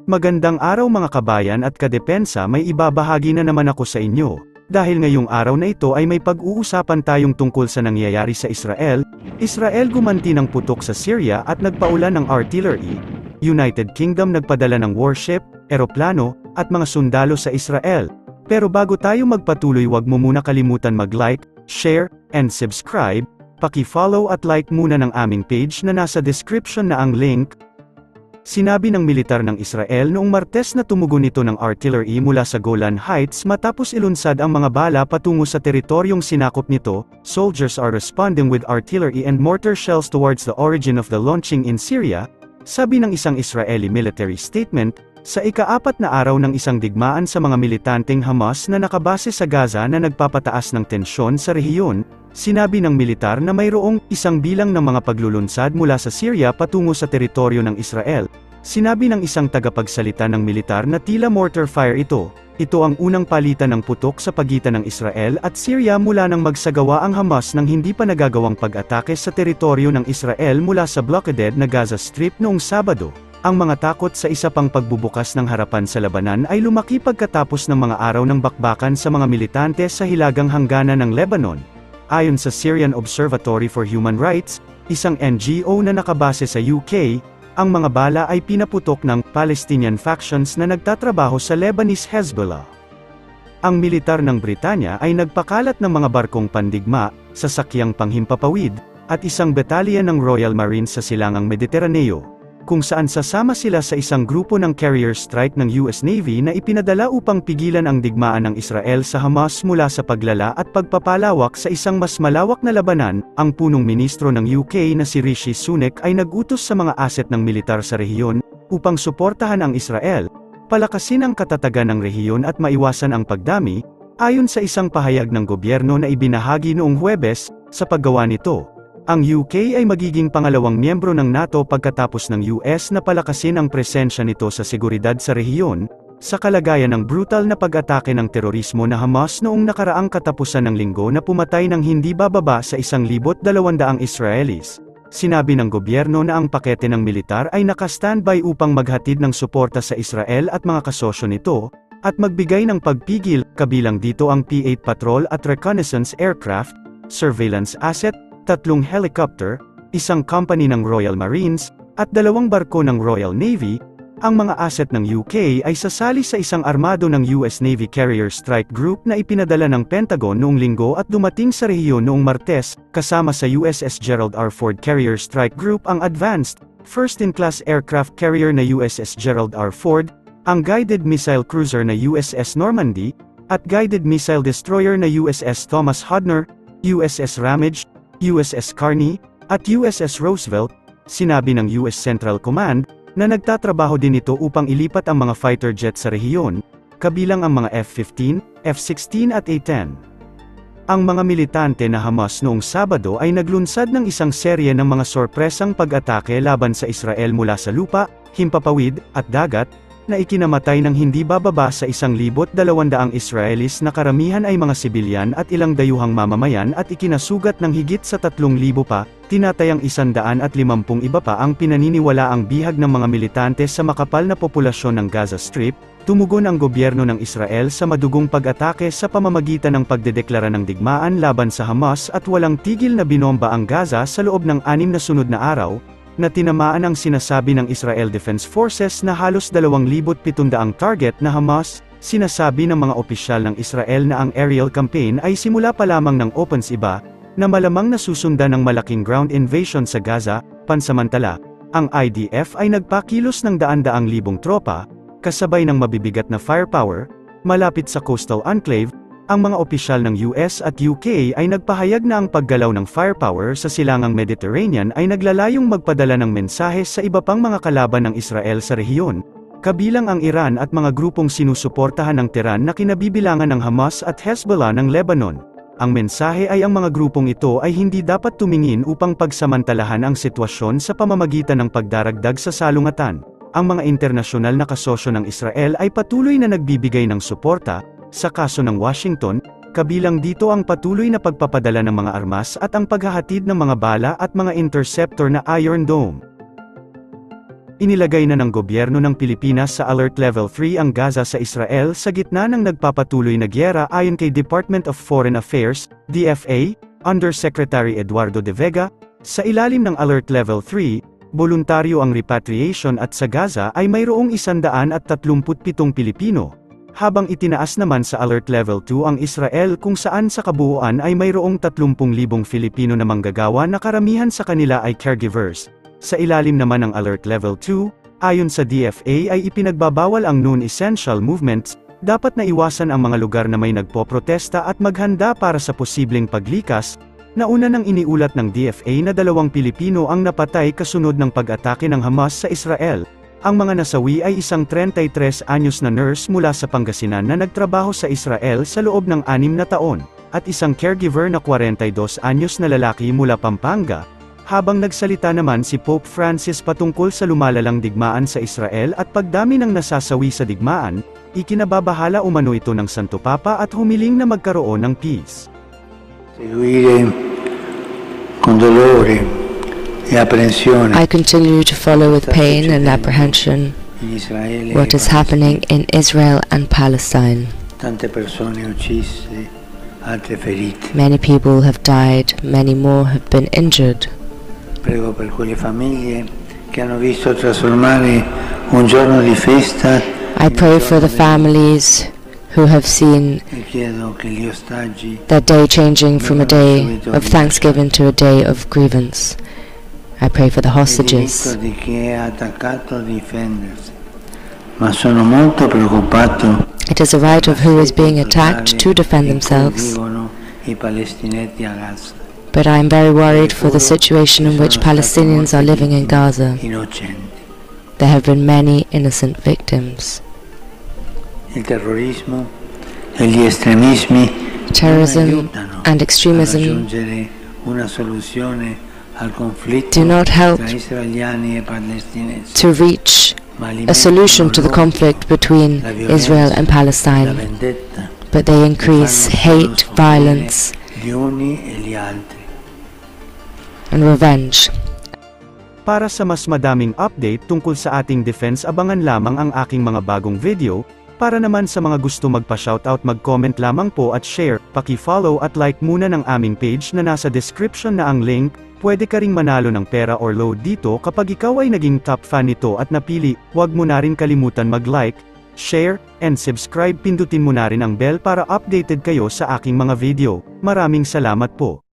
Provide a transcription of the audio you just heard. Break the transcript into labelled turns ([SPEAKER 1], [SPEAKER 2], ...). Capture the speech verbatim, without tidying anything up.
[SPEAKER 1] magandang araw mga kabayan at kadepensa, may ibabahagi na naman ako sa inyo. Dahil ngayong araw na ito ay may pag-uusapan tayong tungkol sa nangyayari sa Israel. Israel gumanti ng putok sa Syria at nagpaulan ng artillery. United Kingdom nagpadala ng warship, eroplano, at mga sundalo sa Israel. Pero bago tayo magpatuloy, wag mo muna kalimutan mag-like, share, and subscribe. Paki-follow at like muna ng aming page na nasa description na ang link. Sinabi ng militar ng Israel noong Martes na tumugon ito ng artillery mula sa Golan Heights matapos ilunsad ang mga bala patungo sa teritoryong sinakop nito. Soldiers are responding with artillery and mortar shells towards the origin of the launching in Syria, sabi ng isang Israeli military statement, sa ika-apat na araw ng isang digmaan sa mga militanteng Hamas na nakabase sa Gaza na nagpapataas ng tensyon sa rehiyon. Sinabi ng militar na mayroong isang bilang ng mga paglulunsad mula sa Syria patungo sa teritoryo ng Israel. Sinabi ng isang tagapagsalita ng militar na tila mortar fire ito. Ito ang unang palitan ng putok sa pagitan ng Israel at Syria mula nang magsagawa ang Hamas ng hindi pa nagagawang pag-atake sa teritoryo ng Israel mula sa blockaded na Gaza Strip noong Sabado. Ang mga takot sa isa pang pagbubukas ng harapan sa labanan ay lumaki pagkatapos ng mga araw ng bakbakan sa mga militante sa hilagang hangganan ng Lebanon. Ayon sa Syrian Observatory for Human Rights, isang N G O na nakabase sa U K, ang mga bala ay pinaputok ng Palestinian factions na nagtatrabaho sa Lebanese Hezbollah. Ang militar ng Britanya ay nagpakalat ng mga barkong pandigma, sasakyang panghimpapawid, at isang batalyon ng Royal Marines sa silangang Mediteraneo, kung saan sasama sila sa isang grupo ng carrier strike ng U S Navy na ipinadala upang pigilan ang digmaan ng Israel sa Hamas mula sa paglala at pagpapalawak sa isang mas malawak na labanan. Ang punong ministro ng U K na si Rishi Sunak ay nag-utos sa mga asset ng militar sa rehiyon upang suportahan ang Israel, palakasin ang katatagan ng rehiyon at maiwasan ang pagdami, ayon sa isang pahayag ng gobyerno na ibinahagi noong Huwebes. Sa paggawa nito, ang U K ay magiging pangalawang miyembro ng NATO pagkatapos ng U S na palakasin ang presensya nito sa seguridad sa rehiyon, sa kalagayan ng brutal na pag-atake ng terorismo na Hamas noong nakaraang katapusan ng linggo na pumatay ng hindi bababa sa isang libo't dalawandaang Israelis. Sinabi ng gobyerno na ang pakete ng militar ay naka-standby upang maghatid ng suporta sa Israel at mga kasosyo nito, at magbigay ng pagpigil, kabilang dito ang P eight patrol at reconnaissance aircraft, surveillance asset, tatlong helicopter, isang company ng Royal Marines, at dalawang barko ng Royal Navy. Ang mga asset ng U K ay sasali sa isang armado ng U S Navy Carrier Strike Group na ipinadala ng Pentagon noong linggo at dumating sa rehiyon noong Martes, kasama sa U S S Gerald R. Ford Carrier Strike Group ang Advanced, First-in-Class Aircraft Carrier na U S S Gerald R. Ford, ang Guided Missile Cruiser na U S S Normandy, at Guided Missile Destroyer na U S S Thomas Hodner, U S S Ramage, U S S Carney, at U S S Roosevelt. Sinabi ng U S Central Command, na nagtatrabaho din ito upang ilipat ang mga fighter jet sa rehiyon, kabilang ang mga F fifteen, F sixteen at A ten. Ang mga militante na Hamas noong Sabado ay naglunsad ng isang serye ng mga sorpresang pag-atake laban sa Israel mula sa lupa, himpapawid, at dagat, na ikinamatay ng hindi bababa sa isang libo't dalawandaang Israelis na karamihan ay mga sibilyan at ilang dayuhang mamamayan at ikinasugat ng higit sa tatlong libo pa, tinatayang isandaan at limampung iba pa ang pinaniniwalaang bihag ng mga militante sa makapal na populasyon ng Gaza Strip. Tumugon ang gobyerno ng Israel sa madugong pag-atake sa pamamagitan ng pagdedeklara ng digmaan laban sa Hamas at walang tigil na binomba ang Gaza sa loob ng anim na sunod na araw, na tinamaan ang sinasabi ng Israel Defense Forces na halos dalawang libo't pitungdaang target na Hamas. Sinasabi ng mga opisyal ng Israel na ang aerial campaign ay simula pa lamang ng offensiba, na malamang nasusundan ng malaking ground invasion sa Gaza. Pansamantala, ang I D F ay nagpakilos ng daan-daang libong tropa, kasabay ng mabibigat na firepower, malapit sa coastal enclave. Ang mga opisyal ng U S at U K ay nagpahayag na ang paggalaw ng firepower sa silangang Mediterranean ay naglalayong magpadala ng mensahe sa iba pang mga kalaban ng Israel sa rehiyon, kabilang ang Iran at mga grupong sinusuportahan ng Tehran na kinabibilangan ng Hamas at Hezbollah ng Lebanon. Ang mensahe ay ang mga grupong ito ay hindi dapat tumingin upang pagsamantalahan ang sitwasyon sa pamamagitan ng pagdaragdag sa salungatan. Ang mga internasyonal na kasosyo ng Israel ay patuloy na nagbibigay ng suporta sa kaso ng Washington, kabilang dito ang patuloy na pagpapadala ng mga armas at ang paghahatid ng mga bala at mga interceptor na Iron Dome. Inilagay na ng gobyerno ng Pilipinas sa Alert Level three ang Gaza sa Israel sa gitna ng nagpapatuloy na gyera ayon kay Department of Foreign Affairs, D F A, Undersecretary Eduardo de Vega. Sa ilalim ng Alert Level three, voluntaryo ang repatriation at sa Gaza ay mayroong isandaan at tatlumput pitong Pilipino, habang itinaas naman sa Alert Level two ang Israel kung saan sa kabuuan ay mayroong tatlumpung libong Filipino na manggagawa na karamihan sa kanila ay caregivers. Sa ilalim naman ng Alert Level two, ayon sa D F A ay ipinagbabawal ang non-essential movements, dapat na iwasan ang mga lugar na may nagpoprotesta at maghanda para sa posibleng paglikas. Nauna nang iniulat ng D F A na dalawang Pilipino ang napatay kasunod ng pag-atake ng Hamas sa Israel. Ang mga nasawi ay isang thirty-three anyos na nurse mula sa Pangasinan na nagtrabaho sa Israel sa loob ng anim na taon, at isang caregiver na forty-two anyos na lalaki mula Pampanga. Habang nagsalita naman si Pope Francis patungkol sa lumalalang digmaan sa Israel at pagdami ng nasasawi sa digmaan, ikinababahala umano ito ng Santo Papa at humiling na magkaroon ng peace.
[SPEAKER 2] I continue to follow with pain and apprehension what is happening in Israel and Palestine. Many people have died, many more have been injured.
[SPEAKER 3] Prego per quelle famiglie che hanno visto trasformare un giorno di festa.
[SPEAKER 2] I pray for the families who have seen that day changing from a day of thanksgiving to a day of grievance. I pray for the hostages.
[SPEAKER 3] Ma sono molto preoccupato.
[SPEAKER 2] It is a right of who is being attacked to defend themselves.
[SPEAKER 3] I palestinesi a Gaza.
[SPEAKER 2] But I am very worried for the situation in which Palestinians are living in Gaza. There have been many innocent victims.
[SPEAKER 3] Terrorism
[SPEAKER 2] and extremism do not help to reach a solution to the conflict between Israel and Palestine, but they increase hate, violence, and revenge.
[SPEAKER 1] Para sa mas madaming update tungkol sa ating defense, abangan lamang ang aking mga bagong video. Para naman sa mga gusto magpa-shoutout, mag-comment lamang po at share, paki-follow at like muna ng aming page na nasa description na ang link. Pwede ka ring manalo ng pera or load dito kapag ikaw ay naging top fan nito at napili. Huwag mo na rin kalimutan mag-like, share, and subscribe. Pindutin mo na rin ang bell para updated kayo sa aking mga video. Maraming salamat po.